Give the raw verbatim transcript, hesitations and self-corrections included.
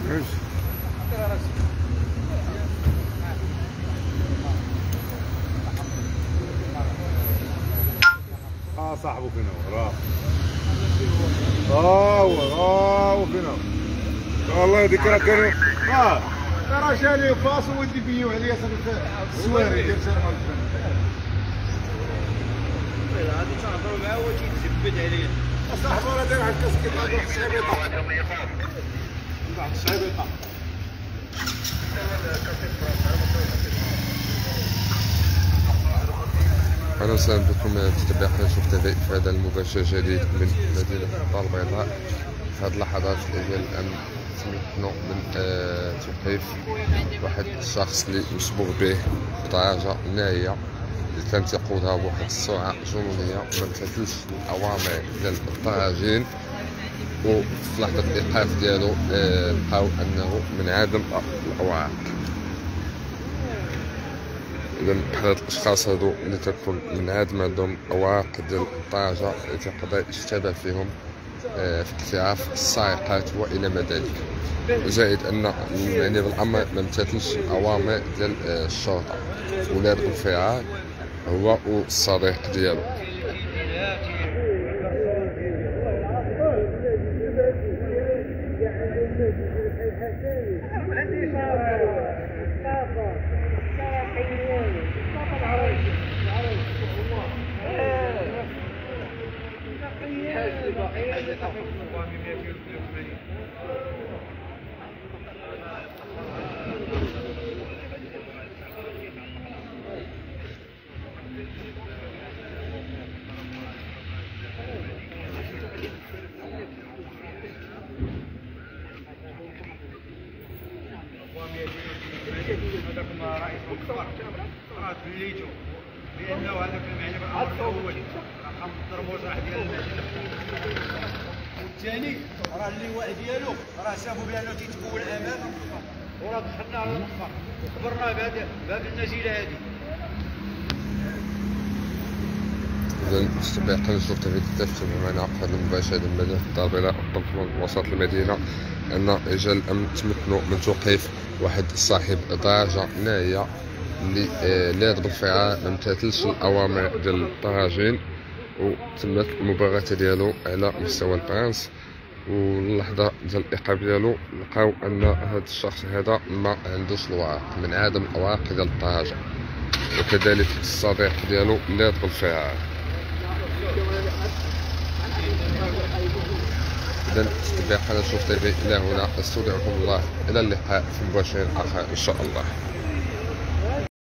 اه صاحبه فين هو؟ راه اه هو اه هو فين هو؟ والله هذيك راه كانوا اه راه جاني باص وودي بيو عليا صافي السواري ديال سلمى غادي تهضروا معاه هو تيتزبد عليا. صاحبي راه داير واحد الكاسكيط واحد الشعبيطه واحد الشعبيطه. أهلا وسهلا بكم متابعي قناة شوف تيفي في هذا المباشر جديد من مدينة الدار البيضاء. في هذه اللحظات ديال الأمن تمكنوا من آه توقيف واحد الشخص اللي مسبوق به بدراجة نارية اللي كانت يقودها بواحد السرعة جنونية وما امتثلش الأوامر ديال الطراجين، وفي لحظة الإيقاف ديالو آه لقاو أنه منعدم الأوراق. إذا هاد الأشخاص هادو اللي تكون منعدم عندهم أوراق ديال الدراجة اللي تقدر يشتبه فيهم آه في اقتراف السرقات وإلى ما ذلك، وزائد أن يعني بالأمر ما امتثلش الأوامر ديال آه الشرطة. ولاد الفرار هو والصديق ديالو. هذاك رئيس الكفار راه تبليتو بانه هذاك المعنى بالامر الاول راه مضربوش راح ديال المدينه، والثاني راه اللواء ديالو راه شافوا بانه تيتكون امان وراه دخلنا على الكفار وخبرناه بهذا بهذه النزيله هذه. إذا متابعي قناة شوف تيفي تتابعوا معنا في هذا المباشر من مدينة الدار البيضاء في وسط المدينة، أن رجال الأمن تمكنوا من توقيف واحد صاحب دراجة نارية اللي لاد بالفرار ما امتثلش الأوامر ديال الطراجين، وتمت المباغتة ديالو على مستوى البرانس. واللحظة ديال الإيقاف ديالو لقاو أن هذا الشخص هذا ما عندوش الأوراق، منعدم الأوراق ديال الدراجة، وكذلك الصديق ديالو لاد بالفرار. إذا تتابع قناة شوف تيفي إلى هنا، استودعكم الله إلى اللقاء في مباشر آخر إن شاء الله.